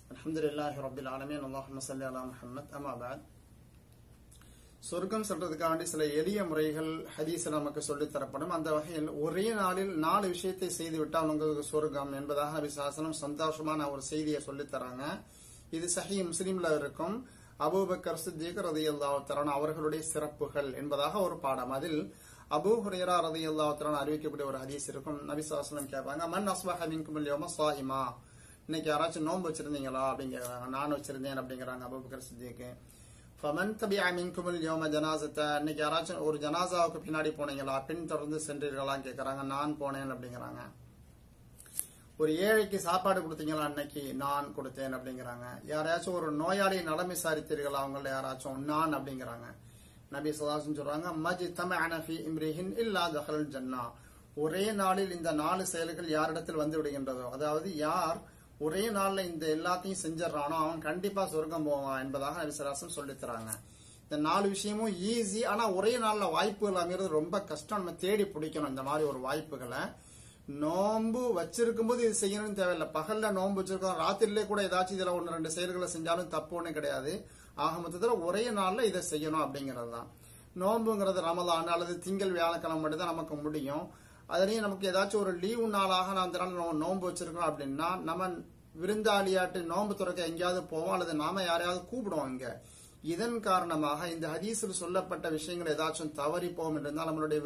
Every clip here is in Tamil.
அல்ஹம்துலில்லாஹி ரப்பில் ஆலமீன். அல்லாஹும்ம ஸல்லி அலா முஹம்மத். அம்மா பஅத். சொர்க்கம் செல்றதுக்காண்டி சில எளிய முறைகள் ஹதீஸ்ல நமக்கு சொல்லித் தரப்படும். அந்த வகையில் ஒரே நாளில் 4 விஷயத்தை செய்துவிட்டால் உங்களுக்கு சொர்க்கம் என்பதாக நபி ஸல்லல்லாஹு அலைஹி வஸல்லம் சந்தோஷமான ஒரு செய்தியை சொல்லித் தராங்க. இது சஹீஹ் முஸ்லிம்ல இருக்கும். அபூபக்கர் சித்திக் ரலியல்லாஹு தஆலா அவர்களுடைய சிறப்புகள் என்பதாக ஒரு பாடம். அதில் அபூ ஹுரைரா ரலியல்லாஹு தஆலா அறிவிக்கக்கூடிய ஒரு ஹதீஸ் இருக்கும். நபி ஸல்லல்லாஹு அலைஹி வஸல்லம் கேட்பாங்க, மன் அஸ்பஹ மின்குமுல் யௌம ஸாயிமா, இன்னைக்கு யாராச்சும் நோன்பு வச்சிருந்தீங்களா அப்படிங்கிறாங்க. நான் வச்சிருந்தேன் அப்படிங்கிறாங்க அபூபக்கர் சித்திக். ஃபமன் தபிஅ மின்குமுல் யௌம ஜனாஸத, இன்னைக்கு யாராச்சும் ஒரு ஜனாசாவுக்கு பின்னாடி போனீங்களா, பின் தொடர்ந்து சென்றீர்களான்னு கேட்கறாங்க. நான் போனேன் அப்படிங்கிறாங்க. ஒரு ஏழைக்கு சாப்பாடு கொடுத்தீங்களா, அன்னைக்கு நான் கொடுத்தேன் அப்படிங்கிறாங்க. யாராச்சும் ஒரு நோயாளி நலம் விசாரித்தீர்களா, அவங்கள யாராச்சும், நான் அப்படிங்கிறாங்க. நபி ஸல்லல்லாஹு அலைஹி வஸல்லம் சொல்றாங்க, மஜ்தமஅன ஃபீ இம்ரிஹின் இல்லா தஹல் ஜன்னா, ஒரே நாளில் இந்த 4 செயல்கள் யாரிடத்தில் வந்து விடுகின்றதோ, அதாவது யார் ஒரே நாள்ல இந்த எல்லாத்தையும் செஞ்சிடறானோ அவன் கண்டிப்பா சொர்க்கம் போவான் என்பதாக நபி ஸல்லல்லாஹு அலைஹி வஸல்லம் சொல்லித் தராங்க. இந்த 4 விஷயமும் ஈஸி. ஆனா ஒரே நாள்ல வாய்ப்புகள் அமைகிறது ரொம்ப கஷ்டம். நம்ம தேடி பிடிக்கணும் இந்த மாதிரி ஒரு வாய்ப்புகளை. நோன்பு வச்சிருக்கும் போது இது செய்யணும்னு தேவையில்லை. பகல்ல நோன்பு வச்சிருக்கோம், ராத்திரிலே கூட ஏதாச்சும் இதுல 1-2 செயல்களை செஞ்சாலும் தப்பு ஒண்ணு கிடையாது. ஆக மொத்தத்துல ஒரே நாள்ல இதை செய்யணும் அப்படிங்கறது தான். நோன்புங்கிறது ரமலான் அல்லது திங்கள் வியாழக்கிழமை மட்டும் தான் நமக்கு முடியும். அதுலயும் நமக்கு ஏதாச்சும் ஒரு லீவு நாளாக அந்த நாள் நோன்பு வச்சிருக்கோம் அப்படின்னா நம்ம விருந்தாளியாட்டு நோன்பு துறக்க எங்கேயாவது போவோம் அல்லது நாம யாரையாவது கூப்பிடுவோம். இங்க இதன் காரணமாக இந்த ஹதீஸில் சொல்லப்பட்ட விஷயங்கள் ஏதாச்சும் தவறி போகும் என்றால் நம்மளுடைய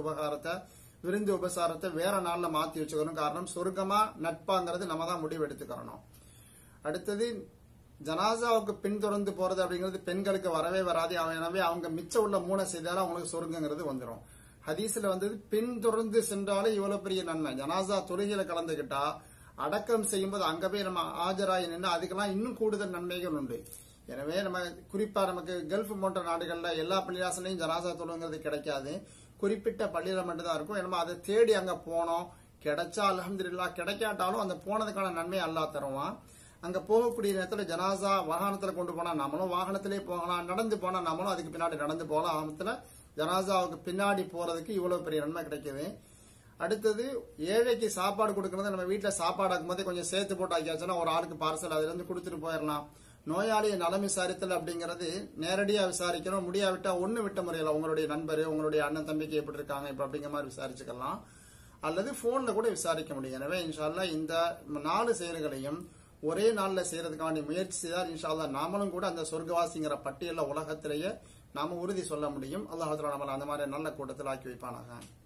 விருந்து உபசாரத்தை வேற நாள்ல மாத்தி வச்சுக்கணும். காரணம் சொர்க்கமா நட்பாங்கிறது நம்ம தான் முடிவு எடுத்துக்கிறணும். அடுத்தது ஜனாசாவுக்கு பின்தொடர்ந்து போறது அப்படிங்கிறது பெண்களுக்கு வரவே வராது. எனவே அவங்க மிச்சம் உள்ள 3 செய்தாலும் அவங்களுக்கு சொர்க்கங்கிறது வந்துடும். ஹதீஸ்ல வந்தது பின்தொடர்ந்து சென்றாலே இவ்வளவு பெரிய நன்மை. ஜனாசா தொழுகையில கலந்துகிட்டா அடக்கம் செய்யும்போது அங்க போய் நம்ம ஆஜராகி நின்று அதுக்கெல்லாம் இன்னும் கூடுதல் நன்மைகள் உண்டு. எனவே நம்ம குறிப்பா நமக்கு கல்ஃப் போன்ற நாடுகள்ல எல்லா பள்ளிவாசலையும் ஜனாசா தொழுங்கிறது கிடைக்காது. குறிப்பிட்ட பள்ளியில மட்டும்தான் இருக்கும். நம்ம அதை தேடி அங்க போனோம். கிடைச்சா அல்ஹம்துலில்லாஹ், கிடைக்காட்டாலும் அந்த போனதுக்கான நன்மை அல்லாஹ் தருவான். அங்க போகக்கூடிய நேரத்துல ஜனாசா வாகனத்துல கொண்டு போனா நம்மளும் வாகனத்திலே போகலாம், நடந்து போனா நம்மளும் அதுக்கு பின்னாடி நடந்து போகலாம். ஆகமத்துல ஜனாசாவுக்கு பின்னாடி போறதுக்கு இவ்வளவு பெரிய நன்மை கிடைக்குது. அடுத்தது ஏழைக்கு சாப்பாடு கொடுக்கறது. நம்ம வீட்டுல சாப்பாடு ஆக்கும் போதே கொஞ்சம் சேர்த்து போட்டு ஆக்கியாச்சுன்னா ஒரு ஆளுக்கு பார்சல் அதுல இருந்து கொடுத்துட்டு போயிடலாம். நோயாளியை நலம் விசாரித்தல் அப்படிங்கறது நேரடியா விசாரிக்கணும். முடியாவிட்டா ஒண்ணு விட்ட முறையில உங்களுடைய நண்பர், உங்களுடைய அண்ணன் தம்பிக்கு எப்படி இருக்காங்க இப்ப அப்படிங்கிற மாதிரி விசாரிச்சுக்கலாம். அல்லது போன்ல கூட விசாரிக்க முடியும். எனவே இன்ஷா அல்லாஹ் இந்த 4 செயல்களையும் ஒரே நாள்ல செய்யறதுக்கான முயற்சி செய்தால் இன்ஷா அல்லாஹ் நாமளும் கூட அந்த சொர்க்கவாசிங்கிற பட்டியல உலகத்திலேயே நாம உறுதி சொல்ல முடியும். அல்லாஹ் நம்மள அந்த மாதிரி நல்ல கூட்டத்தில் ஆக்கி வைப்பானாக.